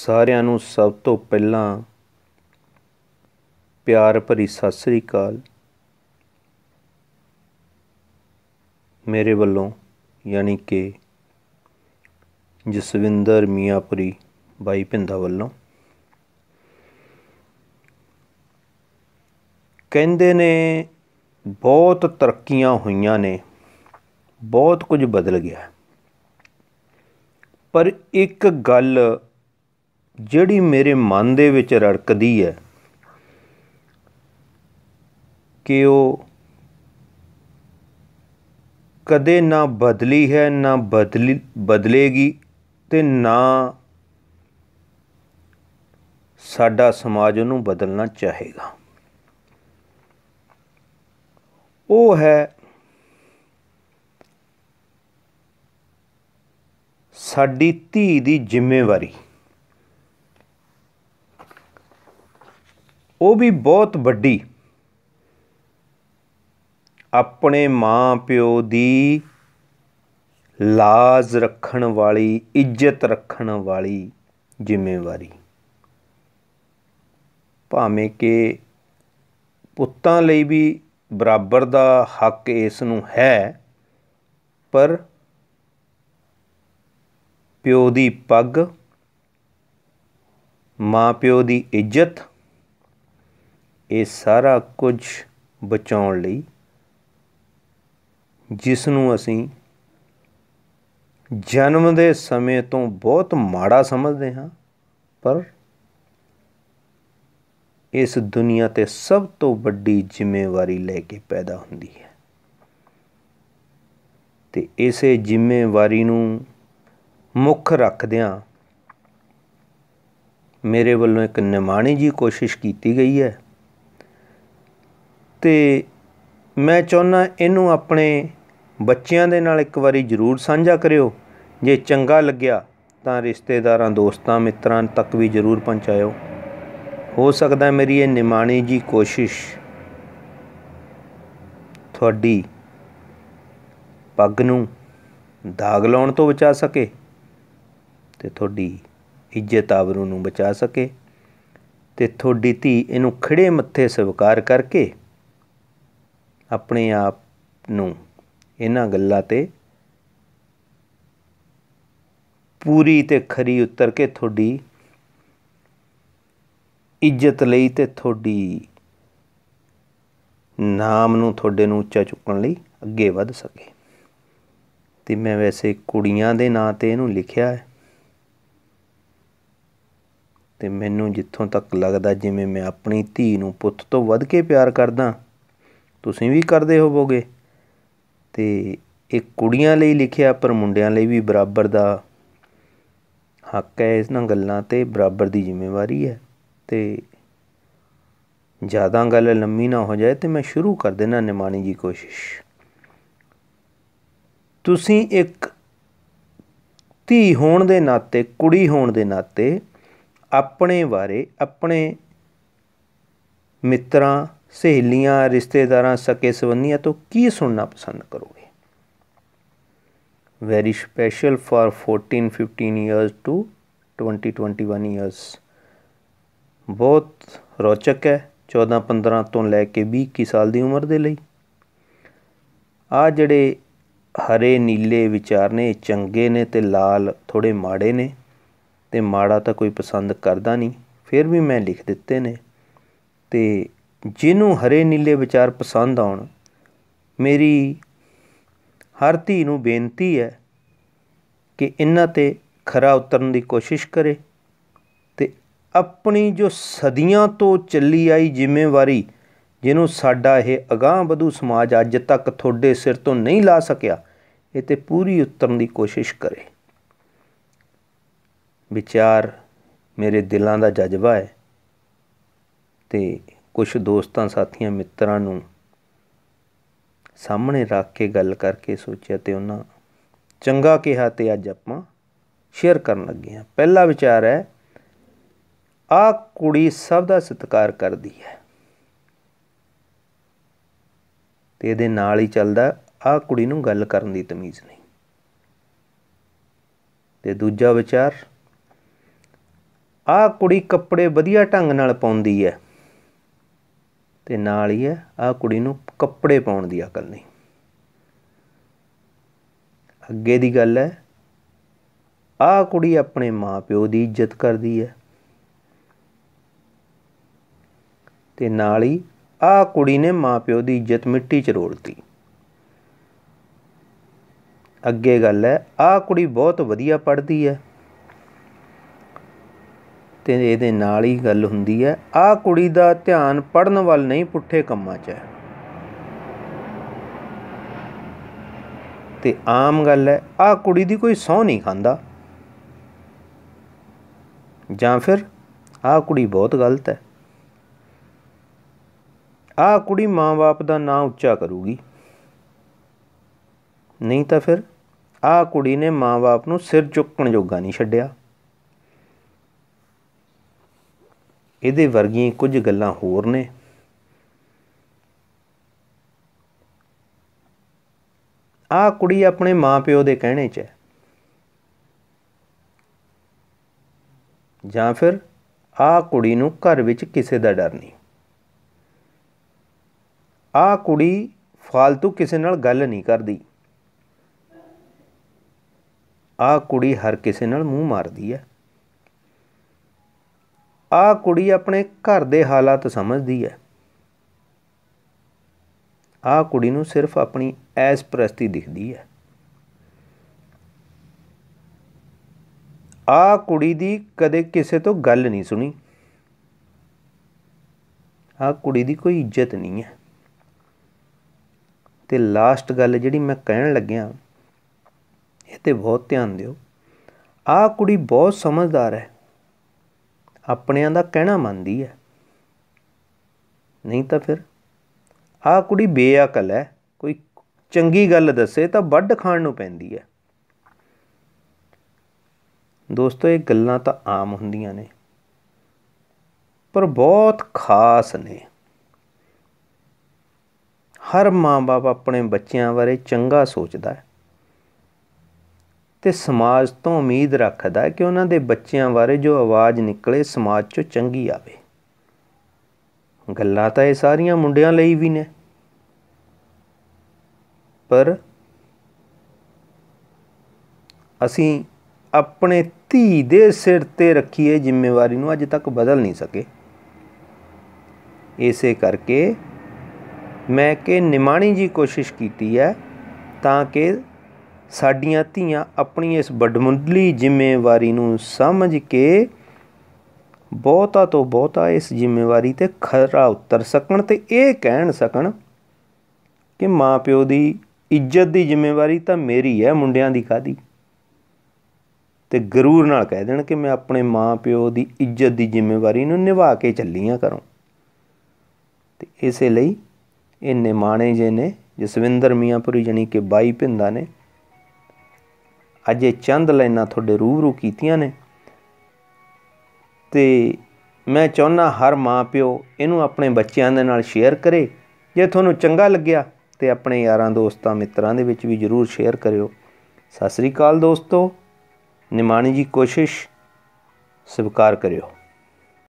ਸਾਰਿਆਂ ਨੂੰ ਸਭ ਤੋਂ ਪਹਿਲਾਂ ਪਿਆਰ ਭਰੀ ਸਤਿ ਸ੍ਰੀ ਅਕਾਲ। ਮੇਰੇ ਵੱਲੋਂ ਯਾਨੀ ਕਿ ਜਸਵਿੰਦਰ ਮੀਆਂਪੁਰੀ ਬਾਈ ਭਿੰਦਾ ਵੱਲੋਂ। ਕਹਿੰਦੇ ਨੇ ਬਹੁਤ ਤਰੱਕੀਆਂ ਹੋਈਆਂ ਨੇ, ਬਹੁਤ ਕੁਝ ਬਦਲ ਗਿਆ, ਪਰ ਇੱਕ ਗੱਲ ਜਿਹੜੀ ਮੇਰੇ ਮਨ ਦੇ ਵਿੱਚ ਰੜਕਦੀ ਹੈ ਕਿ ਉਹ ਕਦੇ ਨਾ ਬਦਲੀ ਹੈ, ਨਾ ਬਦਲੇਗੀ, ਅਤੇ ਨਾ ਸਾਡਾ ਸਮਾਜ ਉਹਨੂੰ ਬਦਲਣਾ ਚਾਹੇਗਾ। ਉਹ ਹੈ ਸਾਡੀ ਧੀ ਦੀ ਜ਼ਿੰਮੇਵਾਰੀ। ਉਹ ਵੀ ਬਹੁਤ ਵੱਡੀ, ਆਪਣੇ ਮਾਂ ਪਿਓ ਦੀ ਲਾਜ ਰੱਖਣ ਵਾਲੀ, ਇੱਜ਼ਤ ਰੱਖਣ ਵਾਲੀ ਜ਼ਿੰਮੇਵਾਰੀ। ਭਾਵੇਂ ਕਿ ਪੁੱਤਾਂ ਲਈ ਵੀ ਬਰਾਬਰ ਦਾ ਹੱਕ ਇਸ ਨੂੰ ਹੈ, ਪਰ ਪਿਓ ਦੀ ਪੱਗ, ਮਾਂ ਪਿਓ ਦੀ ਇੱਜ਼ਤ, ਇਹ ਸਾਰਾ ਕੁਝ ਬਚਾਉਣ ਲਈ, ਜਿਸ ਨੂੰ ਅਸੀਂ ਜਨਮ ਦੇ ਸਮੇਂ ਤੋਂ ਬਹੁਤ ਮਾੜਾ ਸਮਝਦੇ ਹਾਂ, ਪਰ ਇਸ ਦੁਨੀਆ 'ਤੇ ਸਭ ਤੋਂ ਵੱਡੀ ਜ਼ਿੰਮੇਵਾਰੀ ਲੈ ਕੇ ਪੈਦਾ ਹੁੰਦੀ ਹੈ। ਅਤੇ ਇਸੇ ਜ਼ਿੰਮੇਵਾਰੀ ਨੂੰ ਮੁੱਖ ਰੱਖਦਿਆਂ ਮੇਰੇ ਵੱਲੋਂ ਇੱਕ ਨਿਮਾਣੀ ਜਿਹੀ ਕੋਸ਼ਿਸ਼ ਕੀਤੀ ਗਈ ਹੈ, ਅਤੇ ਮੈਂ ਚਾਹੁੰਦਾ ਇਹਨੂੰ ਆਪਣੇ ਬੱਚਿਆਂ ਦੇ ਨਾਲ ਇੱਕ ਵਾਰੀ ਜ਼ਰੂਰ ਸਾਂਝਾ ਕਰਿਓ। ਜੇ ਚੰਗਾ ਲੱਗਿਆ ਤਾਂ ਰਿਸ਼ਤੇਦਾਰਾਂ, ਦੋਸਤਾਂ, ਮਿੱਤਰਾਂ ਤੱਕ ਵੀ ਜ਼ਰੂਰ ਪਹੁੰਚਾਇਓ। ਹੋ ਸਕਦਾ ਮੇਰੀ ਇਹ ਨਿਮਾਣੀ ਜਿਹੀ ਕੋਸ਼ਿਸ਼ ਤੁਹਾਡੀ ਪੱਗ ਨੂੰ ਦਾਗ ਲਾਉਣ ਤੋਂ ਬਚਾ ਸਕੇ ਅਤੇ ਤੁਹਾਡੀ ਇੱਜ਼ਤ ਆਬਰੂ ਨੂੰ ਬਚਾ ਸਕੇ, ਅਤੇ ਤੁਹਾਡੀ ਧੀ ਇਹਨੂੰ ਖਿੜੇ ਮੱਥੇ ਸਵੀਕਾਰ ਕਰਕੇ ਆਪਣੇ ਆਪ ਨੂੰ ਇਹਨਾਂ ਗੱਲਾਂ 'ਤੇ ਪੂਰੀ ਅਤੇ ਖਰੀ ਉਤਰ ਕੇ ਤੁਹਾਡੀ ਇੱਜ਼ਤ ਲਈ ਅਤੇ ਤੁਹਾਡੀ ਨਾਮ ਨੂੰ, ਤੁਹਾਡੇ ਨੂੰ ਉੱਚਾ ਚੁੱਕਣ ਲਈ ਅੱਗੇ ਵੱਧ ਸਕੇ। ਅਤੇ ਮੈਂ ਵੈਸੇ ਕੁੜੀਆਂ ਦੇ ਨਾਂ 'ਤੇ ਇਹਨੂੰ ਲਿਖਿਆ ਹੈ, ਅਤੇ ਮੈਨੂੰ ਜਿੱਥੋਂ ਤੱਕ ਲੱਗਦਾ ਜਿਵੇਂ ਮੈਂ ਆਪਣੀ ਧੀ ਨੂੰ ਪੁੱਤ ਤੋਂ ਵੱਧ ਕੇ ਪਿਆਰ ਕਰਦਾ, ਤੁਸੀਂ ਵੀ ਕਰਦੇ ਹੋਵੋਗੇ। ਅਤੇ ਇਹ ਕੁੜੀਆਂ ਲਈ ਲਿਖਿਆ, ਪਰ ਮੁੰਡਿਆਂ ਲਈ ਵੀ ਬਰਾਬਰ ਦਾ ਹੱਕ ਹੈ ਇਹਨਾਂ ਗੱਲਾਂ 'ਤੇ, ਬਰਾਬਰ ਦੀ ਜ਼ਿੰਮੇਵਾਰੀ ਹੈ। ਅਤੇ ਜ਼ਿਆਦਾ ਗੱਲ ਲੰਮੀ ਨਾ ਹੋ ਜਾਏ ਅਤੇ ਮੈਂ ਸ਼ੁਰੂ ਕਰ ਦੇਣਾ ਨਿਮਾਣੀ ਜੀ ਕੋਸ਼ਿਸ਼। ਤੁਸੀਂ ਇੱਕ ਧੀ ਹੋਣ ਦੇ ਨਾਤੇ, ਕੁੜੀ ਹੋਣ ਦੇ ਨਾਤੇ ਆਪਣੇ ਬਾਰੇ ਆਪਣੇ ਮਿੱਤਰਾਂ, ਸਹੇਲੀਆਂ, ਰਿਸ਼ਤੇਦਾਰਾਂ, ਸਕੇ ਸੰਬੰਧੀਆਂ ਤੋਂ ਕੀ ਸੁਣਨਾ ਪਸੰਦ ਕਰੋਗੇ? Very special for 14-15 years to 20-21 years. ਬਹੁਤ ਰੌਚਕ ਹੈ 14-15 ਤੋਂ ਲੈ ਕੇ 20-21 ਸਾਲ ਦੀ ਉਮਰ ਦੇ ਲਈ। ਆਹ ਜਿਹੜੇ ਹਰੇ ਨੀਲੇ ਵਿਚਾਰ ਨੇ, ਚੰਗੇ ਨੇ, ਅਤੇ ਲਾਲ ਥੋੜ੍ਹੇ ਮਾੜੇ ਨੇ, ਅਤੇ ਮਾੜਾ ਤਾਂ ਕੋਈ ਪਸੰਦ ਕਰਦਾ ਨਹੀਂ, ਫਿਰ ਵੀ ਮੈਂ ਲਿਖ ਦਿੱਤੇ ਨੇ। ਅਤੇ ਜਿਹਨੂੰ ਹਰੇ ਨੀਲੇ ਵਿਚਾਰ ਪਸੰਦ ਆਉਣ, ਮੇਰੀ ਹਰ ਧੀ ਨੂੰ ਬੇਨਤੀ ਹੈ ਕਿ ਇਹਨਾਂ 'ਤੇ ਖਰਾ ਉਤਰਨ ਦੀ ਕੋਸ਼ਿਸ਼ ਕਰੇ, ਅਤੇ ਆਪਣੀ ਜੋ ਸਦੀਆਂ ਤੋਂ ਚੱਲੀ ਆਈ ਜ਼ਿੰਮੇਵਾਰੀ, ਜਿਹਨੂੰ ਸਾਡਾ ਇਹ ਅਗਾਂਹ ਵਧੂ ਸਮਾਜ ਅੱਜ ਤੱਕ ਤੁਹਾਡੇ ਸਿਰ ਤੋਂ ਨਹੀਂ ਲਾ ਸਕਿਆ, ਇਹ 'ਤੇ ਪੂਰੀ ਉਤਰਨ ਦੀ ਕੋਸ਼ਿਸ਼ ਕਰੇ। ਵਿਚਾਰ ਮੇਰੇ ਦਿਲਾਂ ਦਾ ਜਜ਼ਬਾ ਹੈ, ਅਤੇ ਕੁਛ ਦੋਸਤਾਂ, ਸਾਥੀਆਂ, ਮਿੱਤਰਾਂ ਨੂੰ ਸਾਹਮਣੇ ਰੱਖ ਕੇ ਗੱਲ ਕਰਕੇ ਸੋਚਿਆ, ਅਤੇ ਉਹਨਾਂ ਚੰਗਾ ਕਿਹਾ, ਅਤੇ ਅੱਜ ਆਪਾਂ ਸ਼ੇਅਰ ਕਰਨ ਲੱਗੇ ਹਾਂ। ਪਹਿਲਾ ਵਿਚਾਰ ਹੈ, ਆਹ ਕੁੜੀ ਸਭ ਦਾ ਸਤਿਕਾਰ ਕਰਦੀ ਹੈ, ਅਤੇ ਇਹਦੇ ਨਾਲ ਹੀ ਚੱਲਦਾ, ਆਹ ਕੁੜੀ ਨੂੰ ਗੱਲ ਕਰਨ ਦੀ ਤਮੀਜ਼ ਨਹੀਂ। ਅਤੇ ਦੂਜਾ ਵਿਚਾਰ, ਆਹ ਕੁੜੀ ਕੱਪੜੇ ਵਧੀਆ ਢੰਗ ਨਾਲ ਪਾਉਂਦੀ ਹੈ ਤੇ ਨਾਲ ਹੀ ਹੈ ਆਹ ਕੁੜੀ ਨੂੰ ਕੱਪੜੇ ਪਾਉਣ ਦੀ ਅਕਲ ਨਹੀਂ। ਅੱਗੇ ਦੀ ਗੱਲ ਹੈ, ਆਹ ਕੁੜੀ ਆਪਣੇ ਮਾਂ ਪਿਓ ਦੀ ਇੱਜ਼ਤ ਕਰਦੀ ਹੈ ਤੇ ਨਾਲ ਹੀ ਆਹ ਕੁੜੀ ਨੇ ਮਾਂ ਪਿਓ ਦੀ ਇੱਜ਼ਤ ਮਿੱਟੀ 'ਚ ਰੋਲਤੀ। ਅੱਗੇ ਗੱਲ ਹੈ, ਆਹ ਕੁੜੀ ਬਹੁਤ ਵਧੀਆ ਪੜ੍ਹਦੀ ਹੈ ਤੇ ਇਹਦੇ ਨਾਲ ਹੀ ਗੱਲ ਹੁੰਦੀ ਹੈ, ਆਹ ਕੁੜੀ ਦਾ ਧਿਆਨ ਪੜ੍ਹਨ ਵੱਲ ਨਹੀਂ ਪੁੱਠੇ ਕੰਮਾਂ 'ਚ ਹੈ। ਤੇ ਆਮ ਗੱਲ ਹੈ, ਆਹ ਕੁੜੀ ਦੀ ਕੋਈ ਸਹੁੰ ਨਹੀਂ ਖਾਂਦਾ, ਜਾਂ ਫਿਰ ਆਹ ਕੁੜੀ ਬਹੁਤ ਗਲਤ ਹੈ। ਆਹ ਕੁੜੀ ਮਾਂ ਬਾਪ ਦਾ ਨਾਂ ਉੱਚਾ ਕਰੂਗੀ, ਨਹੀਂ ਤਾਂ ਫਿਰ ਆਹ ਕੁੜੀ ਨੇ ਮਾਂ ਬਾਪ ਨੂੰ ਸਿਰ ਚੁੱਕਣ ਜੋਗਾ ਨਹੀਂ ਛੱਡਿਆ। ਇਹਦੇ ਵਰਗੀਆਂ ਕੁਝ ਗੱਲਾਂ ਹੋਰ ਨੇ। ਆਹ ਕੁੜੀ ਆਪਣੇ ਮਾਂ ਪਿਓ ਦੇ ਕਹਿਣੇ 'ਚ ਹੈ, ਜਾਂ ਫਿਰ ਆਹ ਕੁੜੀ ਨੂੰ ਘਰ ਵਿੱਚ ਕਿਸੇ ਦਾ ਡਰ ਨਹੀਂ। ਆਹ ਕੁੜੀ ਫਾਲਤੂ ਕਿਸੇ ਨਾਲ ਗੱਲ ਨਹੀਂ ਕਰਦੀ। ਆਹ ਕੁੜੀ ਹਰ ਕਿਸੇ ਨਾਲ ਮੂੰਹ ਮਾਰਦੀ ਹੈ। ਆਹ ਕੁੜੀ ਆਪਣੇ ਘਰ ਦੇ ਹਾਲਾਤ ਸਮਝਦੀ ਹੈ। ਆਹ ਕੁੜੀ ਨੂੰ ਸਿਰਫ ਆਪਣੀ ਐਸ਼ ਪ੍ਰਸਤੀ ਦਿਖਦੀ ਹੈ। ਆਹ ਕੁੜੀ ਦੀ ਕਦੇ ਕਿਸੇ ਤੋਂ ਗੱਲ ਨਹੀਂ ਸੁਣੀ। ਆਹ ਕੁੜੀ ਦੀ ਕੋਈ ਇੱਜ਼ਤ ਨਹੀਂ ਹੈ। ਤੇ ਲਾਸਟ ਗੱਲ ਜਿਹੜੀ ਮੈਂ ਕਹਿਣ ਲੱਗਿਆ, ਇਹ 'ਤੇ ਬਹੁਤ ਧਿਆਨ ਦਿਓ। ਆਹ ਕੁੜੀ ਬਹੁਤ ਸਮਝਦਾਰ ਹੈ, ਆਪਣਿਆਂ ਦਾ ਕਹਿਣਾ ਮੰਨਦੀ ਹੈ, ਨਹੀਂ ਤਾਂ ਫਿਰ ਆਹ ਕੁੜੀ ਬੇਅਕਲ ਹੈ। ਕੋਈ ਚੰਗੀ ਗੱਲ ਦੱਸੇ ਤਾਂ ਵੱਢ ਖਾਣ ਨੂੰ ਪੈਂਦੀ ਹੈ। ਦੋਸਤੋ, ਇਹ ਗੱਲਾਂ ਤਾਂ ਆਮ ਹੁੰਦੀਆਂ ਨੇ, ਪਰ ਬਹੁਤ ਖਾਸ ਨੇ। ਹਰ ਮਾਂ ਬਾਪ ਆਪਣੇ ਬੱਚਿਆਂ ਬਾਰੇ ਚੰਗਾ ਸੋਚਦਾ ਹੈ ਅਤੇ ਸਮਾਜ ਤੋਂ ਉਮੀਦ ਰੱਖਦਾ ਕਿ ਉਹਨਾਂ ਦੇ ਬੱਚਿਆਂ ਬਾਰੇ ਜੋ ਆਵਾਜ਼ ਨਿਕਲੇ ਸਮਾਜ 'ਚੋਂ ਚੰਗੀ ਆਵੇ। ਗੱਲਾਂ ਤਾਂ ਇਹ ਸਾਰੀਆਂ ਮੁੰਡਿਆਂ ਲਈ ਵੀ ਨੇ, ਪਰ ਅਸੀਂ ਆਪਣੇ ਧੀ ਦੇ ਸਿਰ 'ਤੇ ਰੱਖੀਏ ਜ਼ਿੰਮੇਵਾਰੀ ਨੂੰ ਅੱਜ ਤੱਕ ਬਦਲ ਨਹੀਂ ਸਕੇ। ਇਸੇ ਕਰਕੇ ਮੈਂ ਕਿ ਨਿਮਾਣੀ ਜੀ ਕੋਸ਼ਿਸ਼ ਕੀਤੀ ਹੈ ਤਾਂ ਕਿ ਸਾਡੀਆਂ ਧੀਆਂ ਆਪਣੀ ਇਸ ਵੱਡਮੁੱਲੀ ਜ਼ਿੰਮੇਵਾਰੀ ਨੂੰ ਸਮਝ ਕੇ ਬਹੁਤਾ ਤੋਂ ਬਹੁਤਾ ਇਸ ਜ਼ਿੰਮੇਵਾਰੀ 'ਤੇ ਖਰਾ ਉਤਰ ਸਕਣ ਅਤੇ ਇਹ ਕਹਿਣ ਸਕਣ ਕਿ ਮਾਂ ਪਿਓ ਦੀ ਇੱਜ਼ਤ ਦੀ ਜ਼ਿੰਮੇਵਾਰੀ ਤਾਂ ਮੇਰੀ ਹੈ, ਮੁੰਡਿਆਂ ਦੀ ਕਾਹਦੀ। ਅਤੇ ਗਰੂਰ ਨਾਲ ਕਹਿ ਦੇਣ ਕਿ ਮੈਂ ਆਪਣੇ ਮਾਂ ਪਿਓ ਦੀ ਇੱਜ਼ਤ ਦੀ ਜ਼ਿੰਮੇਵਾਰੀ ਨੂੰ ਨਿਭਾ ਕੇ ਚੱਲੀ ਹਾਂ ਘਰੋਂ। ਅਤੇ ਇਸੇ ਲਈ ਇਹ ਨਿਮਾਣੇ ਜੇ ਨੇ ਜਸਵਿੰਦਰ ਮੀਆਂਪੁਰੀ ਜਾਣੀ ਕਿ ਬਾਈ ਭਿੰਦਾ ਨੇ ਅੱਜ ਇਹ ਚੰਦ ਲਾਈਨਾਂ ਤੁਹਾਡੇ ਰੂਬਰੂ ਕੀਤੀਆਂ ਨੇ। ਅਤੇ ਮੈਂ ਚਾਹੁੰਦਾ ਹਰ ਮਾਂ ਪਿਓ ਇਹਨੂੰ ਆਪਣੇ ਬੱਚਿਆਂ ਦੇ ਨਾਲ ਸ਼ੇਅਰ ਕਰੇ। ਜੇ ਤੁਹਾਨੂੰ ਚੰਗਾ ਲੱਗਿਆ ਤਾਂ ਆਪਣੇ ਯਾਰਾਂ ਦੋਸਤਾਂ ਮਿੱਤਰਾਂ ਦੇ ਵਿੱਚ ਵੀ ਜ਼ਰੂਰ ਸ਼ੇਅਰ ਕਰਿਓ। ਸਤਿ ਸ਼੍ਰੀ ਅਕਾਲ ਦੋਸਤੋ, ਨਿਮਾਣੀ ਜੀ ਕੋਸ਼ਿਸ਼ ਸਵੀਕਾਰ ਕਰਿਓ।